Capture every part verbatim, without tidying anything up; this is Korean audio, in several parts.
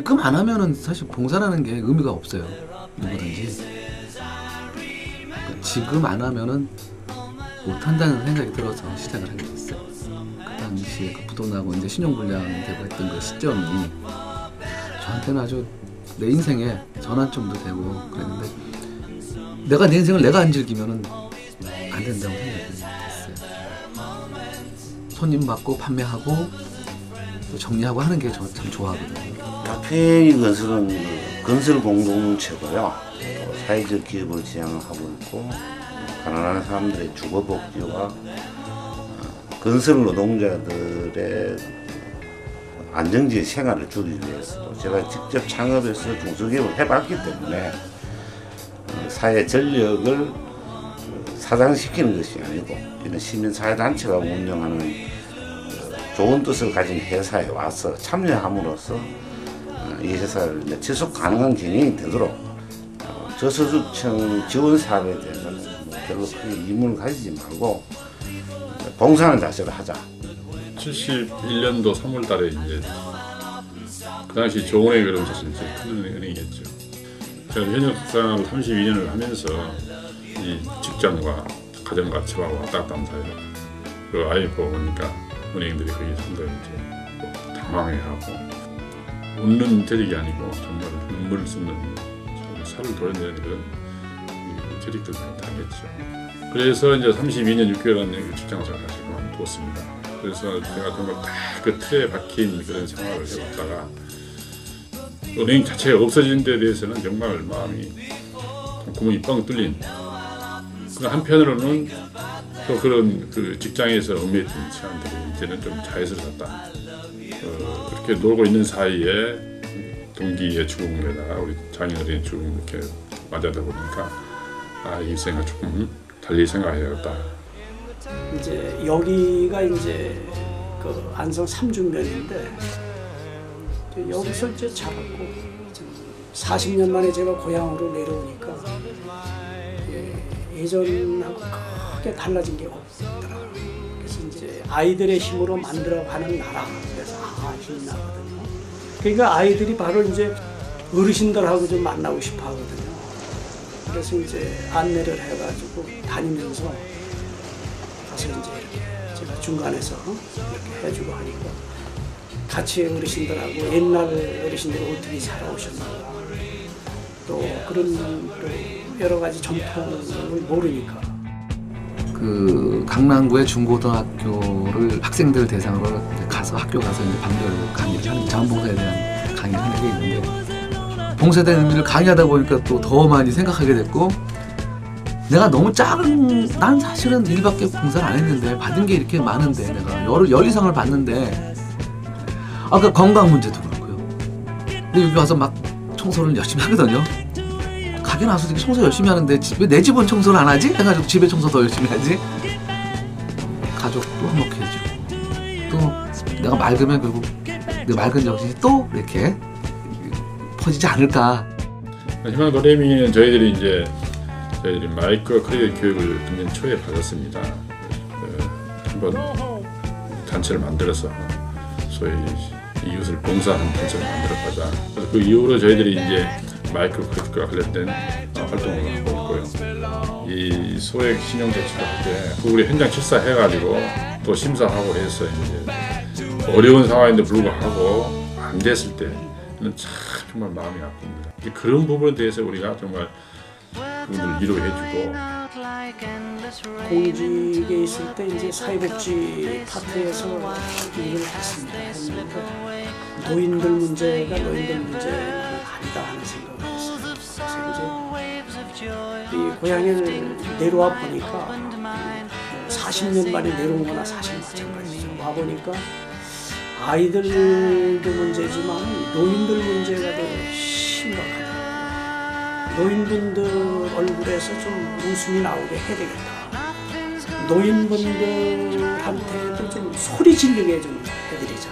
지금 안 하면은 사실 봉사라는 게 의미가 없어요. 누구든지. 그러니까 지금 안 하면은 못한다는 생각이 들어서 시작을 하게 됐어요. 그 당시에 그 부도나고 이제 신용불량 되고 했던 그 시점이 저한테는 아주 내 인생의 전환점도 되고 그랬는데, 내가 내 인생을 내가 안 즐기면은 안 된다고 생각이 됐어요. 손님 받고 판매하고 또 정리하고 하는 게 저 참 좋아하거든요. 카페인 건설은 그 건설 공동체고요. 또 사회적 기업을 지향하고 있고, 가난한 사람들의 주거 복지와 건설 노동자들의 안정적인 생활을 주기 위해서 제가 직접 창업해서 중소기업을 해봤기 때문에 사회 전력을 사장시키는 것이 아니고 이런 시민사회단체가 운영하는 좋은 뜻을 가진 회사에 와서 참여함으로써 이 회사를 지속 가능한 경영이 되도록 저소득층 지원 사업에 대해서는 별로 크게 의문을 가지지 말고 봉사하는 자세로 하자. 칠십일 년도 삼월 달에 이제 그 당시 조은행이 그러면서 큰 은행이겠죠. 제가 현역 생활을 삼십이 년을 하면서 이 직장과 가정과 집하고 왔다 갔다 하는 사이에 그 아이엠에프가 오니까 은행들이 거기 상당히 이제 뭐 당황해하고, 웃는 대릭이 아니고 정말 눈물을 쏟는 살을 도려내는 그런 대릭들 많이 당했죠. 그래서 이제 삼십이 년 육 개월간 직장생활을 다시 그만두었습니다. 그래서 제가 정말 다 그 틀에 박힌 그런 생활을 해왔다가 은행 자체가 없어진 데 대해서는 정말 마음이 구멍이 뻥 뚫린, 그 한편으로는 또 그런 그 직장에서 얽매였던 시간들이 이제는 좀 자유스럽다. 어, 그렇게 놀고 있는 사이에 동기의 죽음에다가 우리 장인어른의 죽음 이렇게 맞아다 보니까 아, 이 생각 조금 달리 생각해야겠다. 이제 여기가 이제 그 안성 삼중면인데 여기서 이제 자랐고, 사십 년 만에 제가 고향으로 내려오니까 예, 예전하고 크게 달라진 게 없더라. 그래서 이제 아이들의 힘으로 만들어가는 나라. 그래서 아, 힘이 나거든요. 그러니까 아이들이 바로 이제 어르신들하고 좀 만나고 싶어 하거든요. 그래서 이제 안내를 해가지고 다니면서 가서 이제 이렇게 제가 중간에서 이렇게 해주고 하니까 같이 어르신들하고 옛날 어르신들이 어떻게 살아오셨나, 또 그런 또 여러 가지 전통을 모르니까. 그 강남구의 중고등학교를 학생들 대상으로 가서 학교 가서 이제 반별 강의를 하는, 자원봉사에 대한 강의를 하는 게 있는데, 봉사에 대한 의미를 강의하다 보니까 또 더 많이 생각하게 됐고, 내가 너무 작은, 난 사실은 일밖에 봉사를 안 했는데 받은 게 이렇게 많은데, 내가 열, 열 이상을 받는데, 아까 건강 문제도 그렇고요. 근데 여기 와서 막 청소를 열심히 하거든요. 가게 나와서 되게 청소 열심히 하는데 왜 내 집은 청소를 안 하지? 해가지고 집에 청소 더 열심히 하지. 가족도 화목해지고, 또 내가 맑으면 결국 내 맑은 정신이 또 이렇게 퍼지지 않을까. 희망 도레미는 저희들이 이제 저희들이 마이크로 커리어 교육을 금년 초에 받았습니다. 그, 한번 단체를 만들어서 소위 이웃을 봉사하는 단체를 만들어가자. 그래서 그 이후로 저희들이 이제 마이크로 커리어와 관련된 활동을 하고 있고요. 이 소액 신용대출 할 때 우리 현장 실사해가지고 또 심사하고 해서 이제 어려운 상황인데 불구하고 안 됐을 때는 참 정말 마음이 아픕니다. 그런 부분에 대해서 우리가 정말 그분들 위로해주고, 공직에 있을 때 이제 사회복지 파트에서 일을 했습니다. 했는데 노인들 문제가 노인들 문제는 아니다 하는 생각을 했어요. 그래서 이제 이 고향을 내려와 보니까 사십 년 만에 내려온 거나 사실 마찬가지죠. 와 보니까 아이들도 문제지만 노인들 문제가 더 심각하다. 노인분들 얼굴에서 좀 웃음이 나오게 해야 되겠다. 노인분들한테도 좀 소리 지르게 좀 해드리자.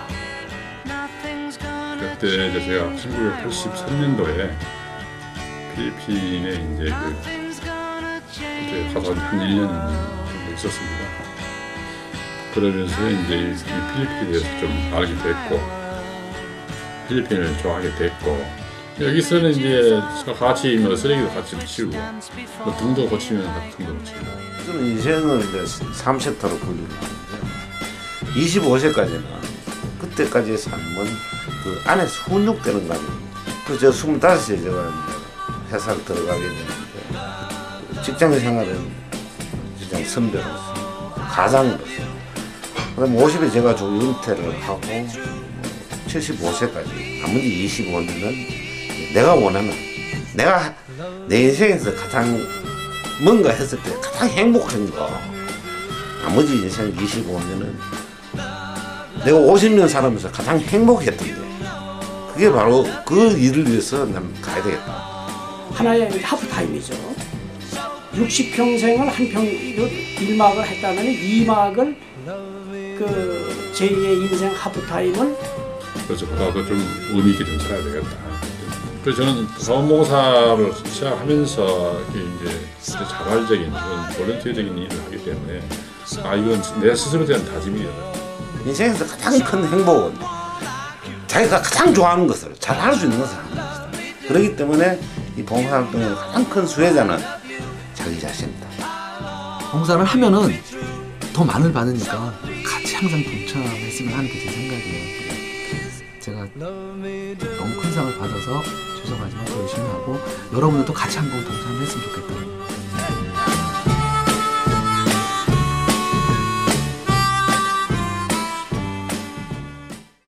그때 이제 제가 천구백팔십삼 년도에 필리핀에 이제 그 이제 가서 한 일 년 정도 있었습니다. 그러면서 이제 이 필리핀에 대해서 좀 알게 됐고, 필리핀을 좋아하게 됐고 여기서는 이제 같이 뭐 쓰레기도 같이 치우고 뭐 등도 고치면 같이 등도 고치고 저는 인생을 이제 삼 챕터로 분류를 하는데 이십오 세까지는 그때까지의 삶은 그 안에서 훈육되는 거 아닙니까? 그저 스물다섯 세 제가 이제 회사를 들어가게 되는데 직장 생활은 직장 선배로서 가장으로서 그다음 오십에 제가 조 은퇴를 하고 칠십오 세까지 나머지 이십오 년은 내가 원하는 내가 내 인생에서 가장 뭔가 했을 때 가장 행복한 거 나머지 인생 이십오 년은 내가 오십 년 살면서 가장 행복했던 게 그게 바로 그 일을 위해서 난 가야 되겠다. 하나의 하프타임이죠. 육십 평생을 한 평 일 막을 했다면 이 막을 그 제이의 인생 하프타임을 그래서 보다 더 좀 의미 있게 좀 살아야 되겠다. 그래서 저는 자원봉사를 시작하면서 이제 자발적인 그런 볼런티어적인 일을 하기 때문에 아 이건 내 스스로에 대한 다짐이다. 인생에서 가장 큰 행복은 자기가 가장 좋아하는 것을 잘 할 수 있는 것을 하는 것이다. 그렇기 때문에 이 봉사활동의 가장 큰 수혜자는 자기 자신이다. 봉사를 하면은 더 많을 받으니까 같이 항상 동참했으면 하는 게 제 생각이에요. 제가 너무 큰 상을 받아서 죄송하지만 더 열심히 하고 여러분들도 같이 한번 동참했으면 좋겠다.